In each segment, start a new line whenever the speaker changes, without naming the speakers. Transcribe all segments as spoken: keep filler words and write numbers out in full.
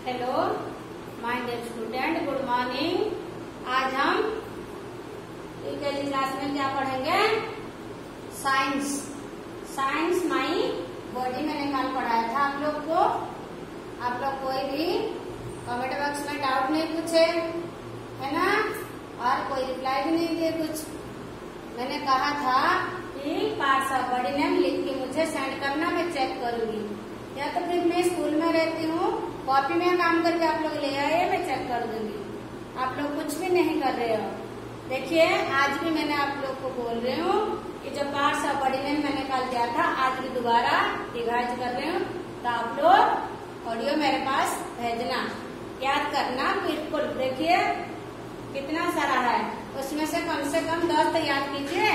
Hello my dear student, good morning. आज हम पहली क्लास में क्या पढ़ेंगे? साइंस। साइंस माई बॉडी मैंने कल पढ़ाया था आप लोग को। आप लोग कोई भी कमेंट बॉक्स में डाउट नहीं पूछे, है ना? और कोई रिप्लाई भी नहीं दिए कुछ। मैंने कहा था कि पार्ट्स ऑफ बॉडी नेम लिख के मुझे सेंड करना, मैं चेक करूंगी। या तो फिर मैं स्कूल में रहती हूँ, कॉपी में काम करके आप लोग ले आए, मैं चेक कर दूंगी। आप लोग कुछ भी नहीं कर रहे हो। देखिए, आज भी मैंने आप लोग को बोल रही हूँ कि जो पार्ट्स ऑफ बॉडी नेम मैंने कल दिया था, आज भी दोबारा रिवाइज कर रही हूँ। तो आप लोग ऑडियो मेरे पास भेजना, याद करना बिल्कुल। देखिए कितना सारा है, उसमें से कम से कम दस तो याद कीजिए,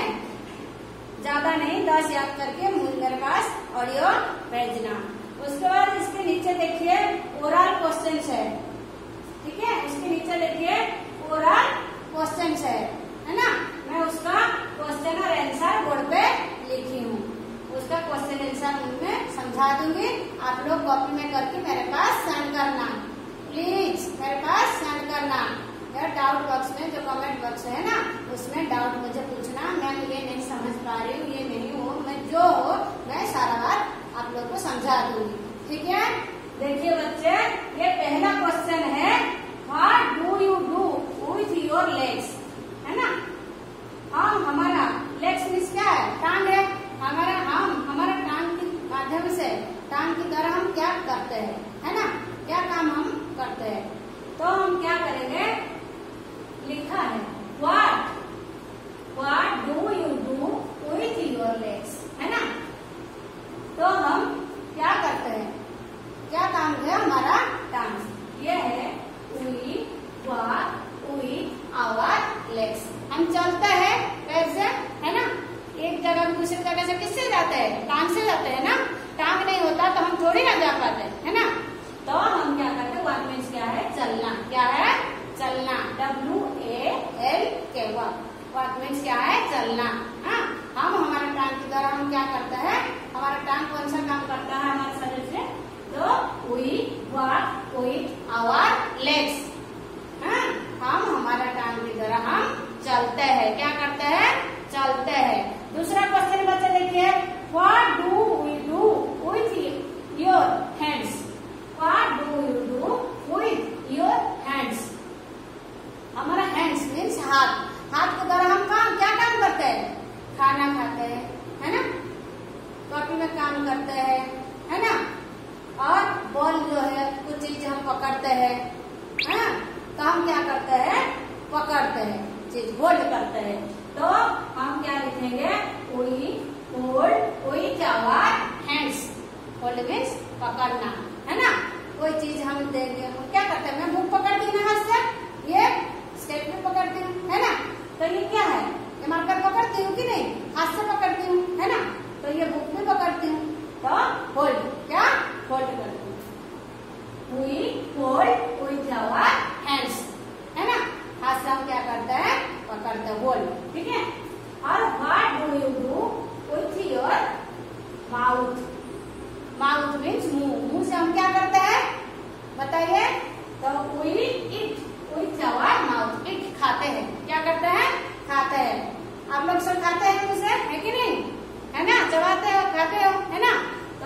ज्यादा नहीं, दस याद करके मेरे पास ऑडियो भेजना। उसके बाद इसके नीचे देखिए ओरल क्वेश्चंस है, ठीक है? इसके नीचे देखिए ओरल क्वेश्चंस है, है ना? मैं उसका क्वेश्चन और आंसर बोर्ड पे लिखी हूँ। उसका क्वेश्चन आंसर उनमें समझा दूंगी। आप लोग कॉपी में करके मेरे पास सेंड करना, प्लीज मेरे पास सेंड करना। या डाउट बॉक्स में जो कमेंट बॉक्स है ना, उसमें डाउट मुझे पूछना। मैम ये नहीं समझ पा रही हूँ, ये नहीं हो, मैं जो हो मैं सारा बात आप लोग को समझा दूंगी, ठीक है? देखिए बच्चे, ये पहला क्वेश्चन है, what do you do with your legs, है ना? हम हमारा लेग्स मीन्स क्या है? टांग है हमारा। हम हमारा टांग के माध्यम से, टांग की तरह हम क्या करते हैं, है ना? क्या काम हम करते हैं? तो हम क्या करेंगे? लिखा है what what do you do with your legs, है ना? तो हम क्या करते हैं? क्या काम है हमारा? टांग। ये है we walk with our legs. हम चलते हैं पैर से, है ना? एक जगह दूसरी जगह से किससे जाते हैं? टांग से जाते हैं ना। टांग नहीं होता तो हम थोड़ी ना जा पाते, है ना? तो हम क्या करते हैं? वॉक मीन्स क्या है? चलना। क्या है? चलना। W A L K walk. Walk means क्या है? चलना। हाँ, हम हमारे टांग की तरह हम क्या करते हैं? हमारा टांग कौन सा काम करता है हमारे शरीर से? तो we walk with our legs. हाँ, हम हमारा टांग की तरह हम चलते हैं। क्या करते हैं? चलते हैं। दूसरा क्वेश्चन बच्चे देखिए, what do we do with your hands? What do you do with your hands? हमारा हैंड्स मीन्स हाथ। हाथ के द्वारा हम काम क्या काम करते हैं? खाना खाते हैं, है ना? कॉपी में काम करते हैं, है ना? और बॉल जो है कुछ चीज हम पकड़ते हैं, है ना? तो हम क्या करते हैं? पकड़ते हैं, चीज होल्ड करते हैं। तो हम क्या लिखेंगे? We hold with our hands. Hold means पकड़ना, है ना? कोई चीज हम देंगे, हम क्या करते हैं? मैं बुक पकड़ती हूँ ना हाथ से, ये स्केल पे पकड़ती हूँ, है ना? तो ये क्या है? ये मार्कर पकड़ती हूँ कि नहीं? हाथ से पकड़ती हूँ, है ना? तो ये बुक भी पकड़ती हूँ। तो होल्ड, क्या? होल्ड करती हूँ। We hold with our hands, है ना? हाथ से हम क्या करते हैं? पकड़ते हैं, होल्ड, ठीक है? और what do you do with your mouth? Mouth means मुंह। मुंह से हम क्या करते हैं? बताइए। तो we eat with our mouth. Eat खाते हैं। क्या करते हैं? खाते हैं। आप लोग सब खाते हैं मुंह से, है कि नहीं? है ना? चबाते हो, खाते हो, है ना?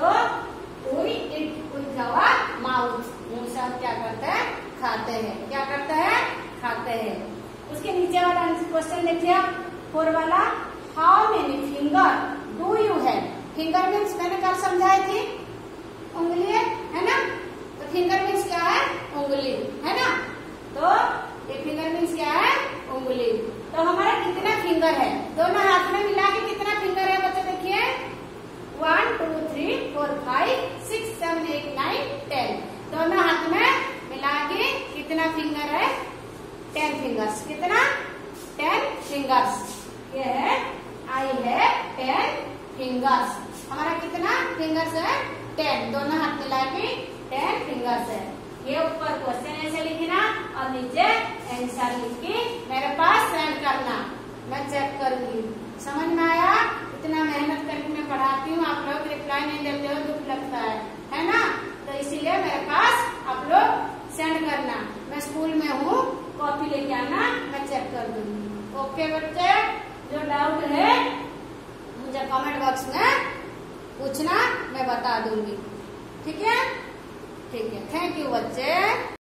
तो we eat with our mouth. मुंह से हम क्या करते हैं? खाते हैं। क्या करते हैं? खाते हैं। उसके नीचे वाला क्वेश्चन देखिए, फोर वाला, how many finger do you have? Finger means मैंने कल समझाई थी, उंगली, है ना? तो फिंगर मीन्स क्या है? उंगली, है ना? तो ये फिंगर मीन्स क्या है? उंगली। तो हमारा कितना फिंगर है? दोनों हाथ में मिला के कितना फिंगर है बच्चे? देखिए, one two three four five six seven eight nine ten. दोनों हाथ में मिला के कितना फिंगर है? Ten fingers. कितना? Ten fingers. ये है आई है टेन फिंगर्स। हमारा कितना फिंगर्स है? टेन। दोनों हाथ मिला के टेन फिंगर्स है। ये ऊपर क्वेश्चन ऐसे लिखना और नीचे आंसर लिख के मेरे पास सेंड करना, मैं चेक करूंगी। समझ में आया? इतना मेहनत करके मैं पढ़ाती हूँ, आप लोग रिप्लाई नहीं देते हो, दुख लगता है, है ना? तो इसीलिए मेरे पास आप लोग ओके बच्चे, जो डाउट है मुझे कमेंट बॉक्स में पूछना, मैं बता दूंगी। ठीक है, ठीक है, थैंक यू बच्चे।